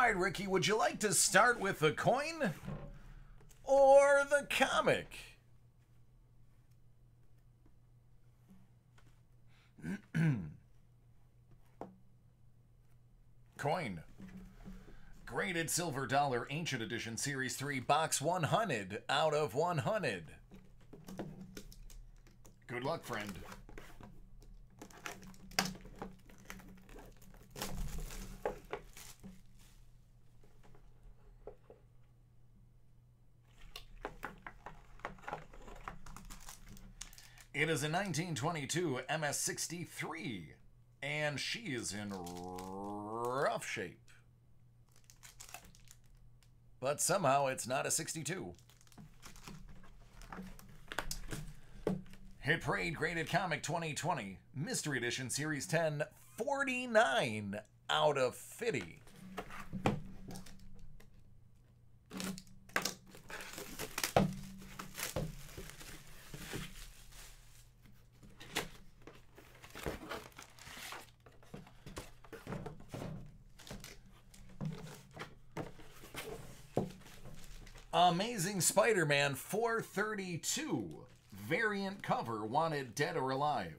right, Ricky, would you like to start with the coin or the comic? Coin. Graded Silver Dollar Ancient Edition Series 3 Box 100 out of 100. Good luck, friend. It is a 1922 MS-63, and she is in rough shape. But somehow it's not a 62. Hit Parade Graded Comic 2020, Mystery Edition Series 10, 49 out of 50. Amazing Spider-Man 432 variant cover, wanted dead or alive.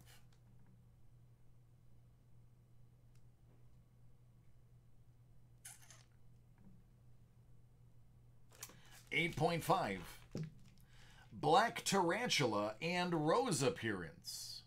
$8.5. Black Tarantula and Rose appearance.